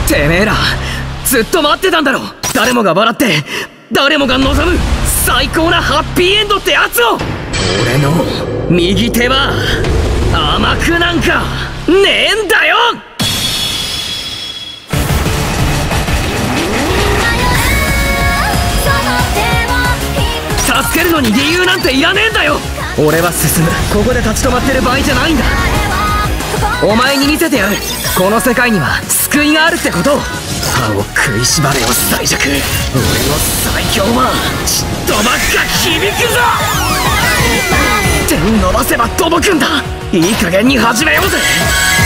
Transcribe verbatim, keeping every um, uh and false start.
てめえらずっと待ってたんだろ。誰もが笑って誰もが望む最高なハッピーエンドってやつを。俺の右手は甘くなんかねえんだよ。助けるのに理由なんていらねえんだよ。俺は進む。ここで立ち止まってる場合じゃないんだ。お前に見せてやる。この世界には救いがあるってことを。歯を食いしばれよ最弱。俺の最強はちっとばっか響くぞ。手伸ばせば届くんだ。いい加減に始めようぜ。